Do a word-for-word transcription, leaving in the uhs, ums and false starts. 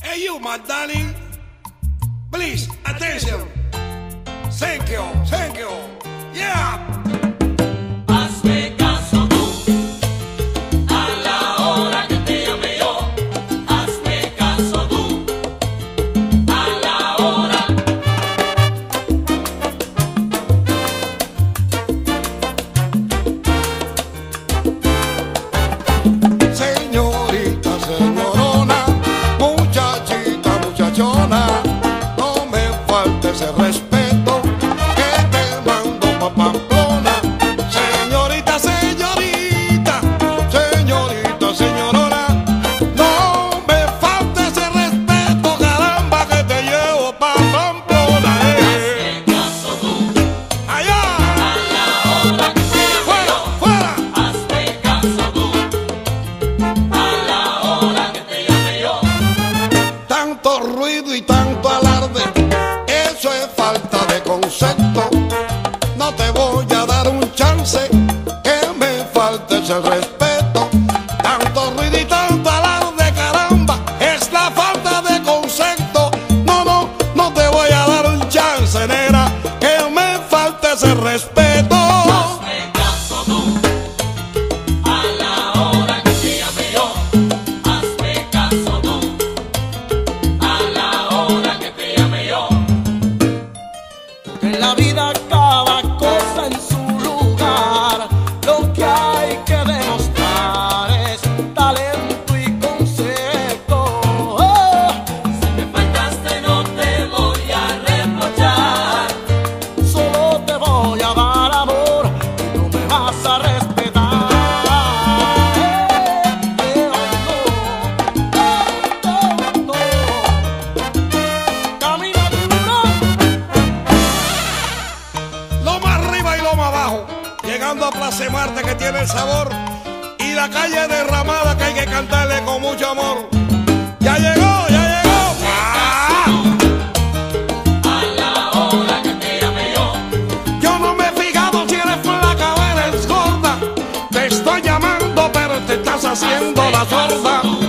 Hey you, my darling, please, attention. Thank you, thank you. Yeah. Hazme caso tú, a la hora que te llame yo. Hazme caso tú, a la hora. Señorita, señorona, muchachita, muchachona, no me falte ese respeto que te mando pa' Pamplona. Señorita, señorita, señorita, señorona, no me falte ese respeto, caramba, que te llevo pa' Pamplona. eh. Hazme caso tú, Allá, a la hora que te llame fuera, yo. fuera. Hazme caso tú, a la hora que te llame yo. Tanto ruido y tanto alarde, eso es falta de concepto. No te voy a dar un chance, que me faltes el respeto. Tanto ruido y tanto alarde, caramba, es la falta de concepto. No, no, no te voy a dar un chance, nena, que me faltes el respeto. Hazme caso tú, a la hora que te llame yo. Hazme caso tú, a la hora que te llame yo. En la vida cada cosa en su lugar, lo que hay que demostrar es talento y concepto. Oh, Si me faltaste no te voy a reprochar. solo te voy a dar amor y no me vas a respetar. Eh, eh, oh, no, oh, no. Camina duro. Lo más arriba y lo más abajo, llegando a Plaza Marte que tiene el sabor, y la calle derramada que hay que cantarle con mucho amor. Ya llegó, ya llegó. ¡Ah! A la hora que te llame yo. Yo no me he fijado si eres flaca o eres gorda. Te estoy llamando pero te estás haciendo la sorda.